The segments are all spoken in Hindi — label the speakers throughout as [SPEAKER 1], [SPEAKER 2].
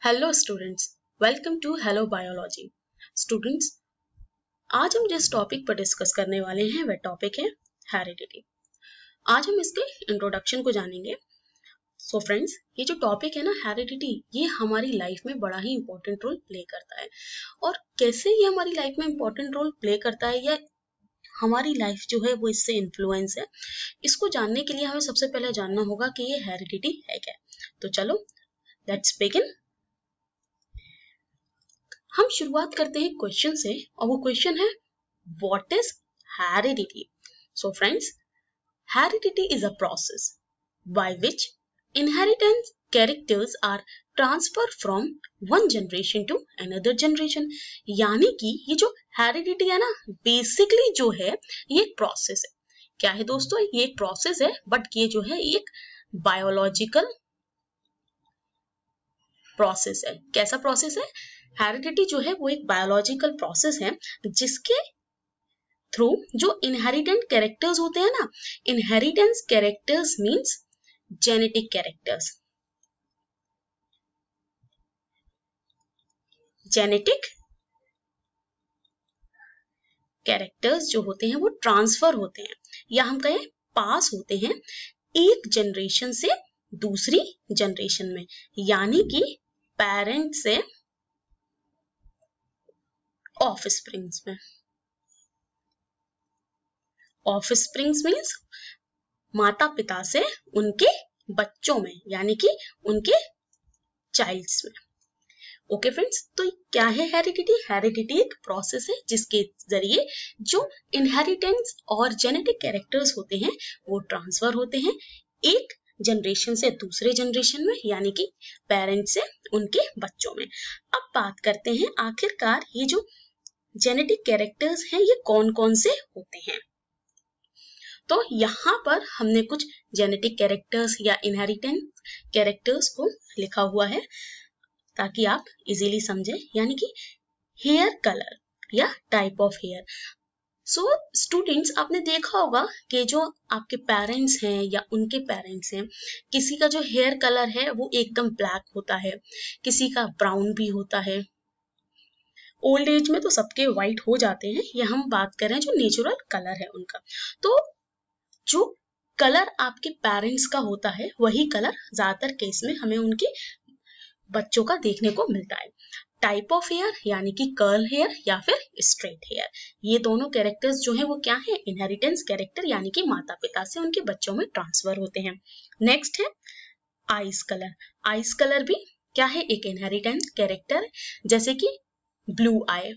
[SPEAKER 1] Hello students, welcome to hello biology. Students, आज हम जिस टॉपिक पर डिस्कस करने वाले हैं वह टॉपिक है हेरिडिटी। आज हम इसके इंट्रोडक्शन को जानेंगे। सो फ्रेंड्स, ये जो टॉपिक है ना हेरिडिटी, ये हमारी लाइफ में बड़ा ही इंपॉर्टेंट रोल प्ले करता है। और कैसे ये हमारी लाइफ में इंपॉर्टेंट रोल प्ले करता है या हमारी लाइफ जो है वो इससे इन्फ्लुएंस है, इसको जानने के लिए हमें सबसे पहले जानना होगा कि ये हेरिडिटी है क्या। तो चलो लेट्स बिगिन। हम शुरुआत करते हैं क्वेश्चन से, और वो क्वेश्चन है what is heredity. So friends, heredity is a process by which inheritance characters are transfer from one generation to another generation. यानी कि ये जो हेरिडिटी है ना, बेसिकली जो है ये एक प्रोसेस है। क्या है दोस्तों? ये एक प्रोसेस है, बट ये जो है एक बायोलॉजिकल प्रोसेस है। कैसा प्रोसेस है? हेरिडिटी जो है वो एक बायोलॉजिकल प्रोसेस है जिसके थ्रू जो इनहेरिटेंट कैरेक्टर्स होते हैं ना, inheritance characters means genetic characters, genetic characters जो होते हैं वो ट्रांसफर होते हैं या हम कहें पास होते हैं एक जनरेशन से दूसरी जनरेशन में। यानी कि पेरेंट से ऑफस्प्रिंग्स में। ऑफस्प्रिंग्स मीन्स माता पिता से उनके बच्चों में, यानी कि उनके चाइल्ड्स में। ओके फ्रेंड्स, तो क्या है हेरिडिटी? हेरिडिटी एक प्रोसेस है जिसके जरिए जो इनहेरिटेंस और जेनेटिक कैरेक्टर्स होते हैं वो ट्रांसफर होते हैं एक जनरेशन से दूसरे जनरेशन में, यानी कि पेरेंट से उनके बच्चों में। अब बात करते हैं आखिरकार ये जो जेनेटिक कैरेक्टर्स हैं ये कौन कौन से होते हैं। तो यहाँ पर हमने कुछ जेनेटिक कैरेक्टर्स या इनहेरिटेंट कैरेक्टर्स को लिखा हुआ है ताकि आप इजीली समझें। यानी कि हेयर कलर या type of hair. So students, आपने देखा होगा कि जो आपके पेरेंट्स हैं या उनके पेरेंट्स हैं, किसी का जो हेयर कलर है वो एकदम ब्लैक होता है, किसी का ब्राउन भी होता है। ओल्ड एज में तो सबके व्हाइट हो जाते हैं, या हम बात कर रहे हैं जो नेचुरल कलर है उनका। तो जो कलर आपके पेरेंट्स का होता है वही कलर ज्यादातर केस में हमें उनके बच्चों का देखने को मिलता है। टाइप ऑफ हेयर यानी कि कर्ल हेयर या फिर स्ट्रेट हेयर, ये दोनों कैरेक्टर्स जो है वो क्या है? इनहेरिटेंस कैरेक्टर, यानी कि माता पिता से उनके बच्चों में ट्रांसफर होते हैं। नेक्स्ट है आइज कलर। आइज कलर भी क्या है? एक इनहेरिटेंस कैरेक्टर, जैसे कि blue eye,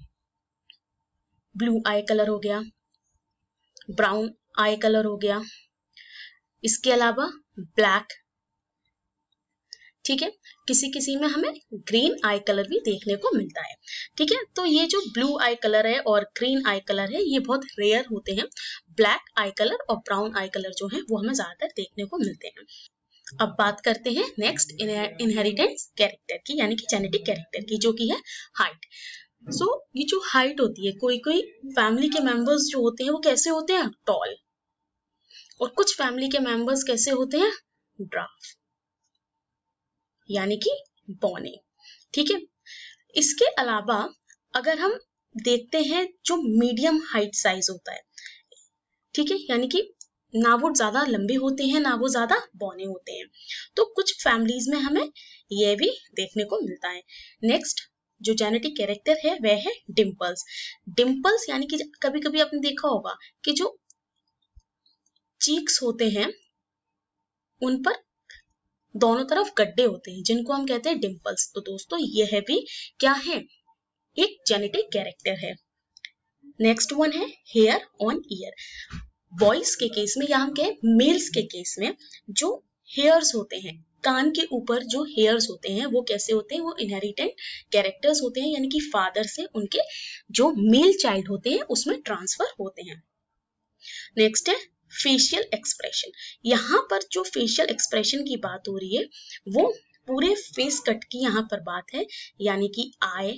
[SPEAKER 1] blue eye colour हो गया, ब्राउन आई कलर हो गया, इसके अलावा ब्लैक, ठीक है। किसी किसी में हमें ग्रीन आई कलर भी देखने को मिलता है, ठीक है। तो ये जो ब्लू आई कलर है और ग्रीन आई कलर है ये बहुत रेयर होते हैं। ब्लैक आई कलर और ब्राउन आई कलर जो है वो हमें ज्यादातर देखने को मिलते हैं। अब बात करते हैं नेक्स्ट इनहेरिटेंस कैरेक्टर की, यानी कि जेनेटिक कैरेक्टर की, जो की है हाइट। सो ये जो हाइट होती है, कोई कोई फैमिली के मेंबर्स जो होते हैं वो कैसे होते हैं? टॉल। और कुछ फैमिली के मेंबर्स कैसे होते हैं? ड्राफ, यानी कि बौने, ठीक है। इसके अलावा अगर हम देखते हैं जो मीडियम हाइट साइज होता है, ठीक है, यानी कि ना वो ज्यादा लंबे होते हैं ना वो ज्यादा बौने होते हैं, तो कुछ फैमिलीज में हमें ये भी देखने को मिलता है। नेक्स्ट जो जेनेटिक कैरेक्टर है वह है डिंपल्स। डिंपल्स यानी कि कभी कभी आपने देखा होगा कि जो चीक्स होते हैं उन पर दोनों तरफ गड्ढे होते हैं जिनको हम कहते हैं डिंपल्स। तो दोस्तों यह भी क्या है? एक जेनेटिक कैरेक्टर है। नेक्स्ट वन है हेयर ऑन ईयर। बॉयज के केस में या हम कहें मेल्स के केस में जो हेयर्स होते हैं कान के ऊपर, जो हेयर्स होते हैं वो कैसे होते हैं? वो इनहेरिटेंट कैरेक्टर्स होते हैं, यानी कि फादर से उनके जो मेल चाइल्ड होते हैं उसमें ट्रांसफर होते हैं। नेक्स्ट है फेशियल एक्सप्रेशन। यहाँ पर जो फेशियल एक्सप्रेशन की बात हो रही है वो पूरे फेस कट की यहाँ पर बात है, यानी कि eye,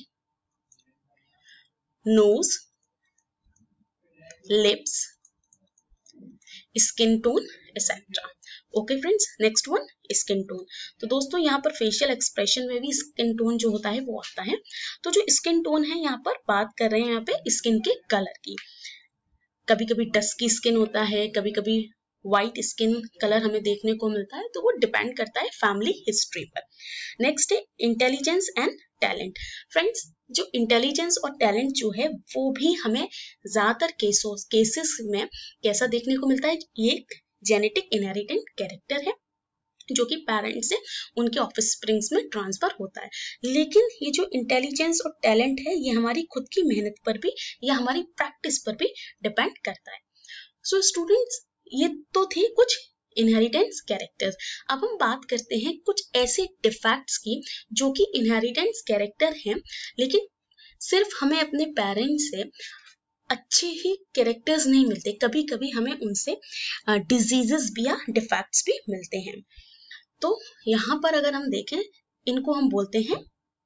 [SPEAKER 1] nose, lips, skin tone etcetera. Okay friends, next one skin tone. तो दोस्तों यहाँ पर फेशियल एक्सप्रेशन में भी स्किन टोन जो होता है वो आता है। तो जो स्किन टोन है यहाँ पर बात कर रहे हैं यहाँ पे स्किन के कलर की। कभी कभी डस्की स्किन होता है, कभी कभी व्हाइट स्किन कलर हमें देखने को मिलता है, तो वो डिपेंड करता है फैमिली हिस्ट्री पर। नेक्स्ट है इंटेलिजेंस एंड टैलेंट। फ्रेंड्स, जो इंटेलिजेंस और टैलेंट जो है वो भी हमें ज्यादातर केसेस में कैसा देखने को मिलता है, ये एक जेनेटिक इनहेरिटेंट कैरेक्टर है जो कि पेरेंट्स से उनके ऑफिस स्प्रिंग्स में ट्रांसफर होता है। लेकिन ये जो इंटेलिजेंस और टैलेंट है ये हमारी खुद की मेहनत पर भी या हमारी प्रैक्टिस पर भी डिपेंड करता है। सो स्टूडेंट्स, ये तो थे कुछ इनहेरिटेंस कैरेक्टर्स। अब हम बात करते हैं कुछ ऐसे डिफेक्ट्स की जो कि इनहेरिटेंस कैरेक्टर हैं, लेकिन सिर्फ हमें अपने पेरेंट्स से अच्छे ही कैरेक्टर्स नहीं मिलते, कभी कभी हमें उनसे डिजीजेस भी या डिफेक्ट्स भी मिलते हैं। तो यहाँ पर अगर हम देखें, इनको हम बोलते हैं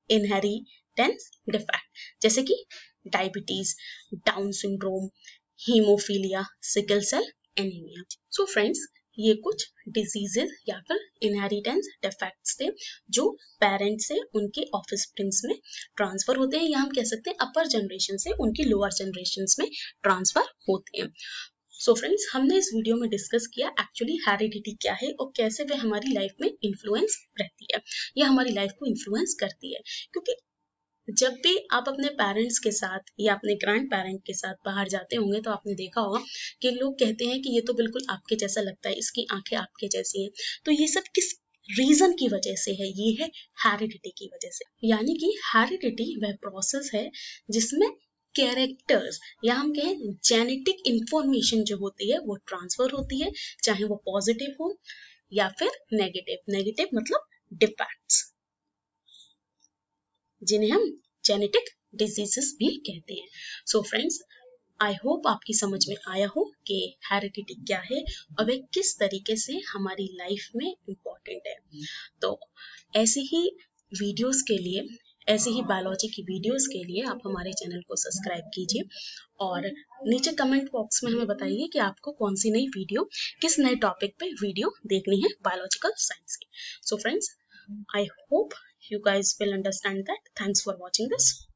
[SPEAKER 1] इनहेरिटेंस डिफेक्ट, जैसे कि diabetes, down syndrome, haemophilia, sickle cell anaemia. So friends, ये कुछ डिजीजेस या फिर इनहेरिटेंस डिफेक्ट्स थे जो पेरेंट्स से उनके ऑफिस स्प्रिंग्स में ट्रांसफर होते हैं, या हम कह सकते हैं अपर जनरेशन से उनकी लोअर जनरेशन में ट्रांसफर होते हैं। सो फ्रेंड्स, हमने इस वीडियो में डिस्कस किया एक्चुअली हेरिडिटी क्या है और कैसे वह हमारी लाइफ में इन्फ्लुएंस रहती है या हमारी लाइफ को इन्फ्लुएंस करती है। क्योंकि जब भी आप अपने पेरेंट्स के साथ या अपने ग्रैंड पेरेंट के साथ बाहर जाते होंगे तो आपने देखा होगा कि लोग कहते हैं कि ये तो बिल्कुल आपके जैसा लगता है, इसकी आंखें आपके जैसी हैं। तो ये सब किस रीजन की वजह से है? ये है हेरिडिटी की वजह से। यानी कि हेरिडिटी वह प्रोसेस है जिसमें कैरेक्टर्स या हम कहें जेनेटिक इंफॉर्मेशन जो होती है वो ट्रांसफर होती है, चाहे वो पॉजिटिव हो या फिर नेगेटिव। नेगेटिव मतलब डिफेक्ट्स, जिन्हें हम जेनेटिक डिजीजेस भी कहते हैं। सो फ्रेंड्स, आई होप आपकी समझ में आया हो कि हेरिडिटी क्या है और वह किस तरीके से हमारी लाइफ में इम्पोर्टेंट है। तो ऐसी ही वीडियोस के लिए, ऐसी ही बायोलॉजी की वीडियोस के लिए आप हमारे चैनल को सब्सक्राइब कीजिए और नीचे कमेंट बॉक्स में हमें बताइए कि आपको कौन सी नई वीडियो, किस नए टॉपिक पे वीडियो देखनी है बायोलॉजिकल साइंस की। So friends, I hope you guys will understand that. Thanks for watching this.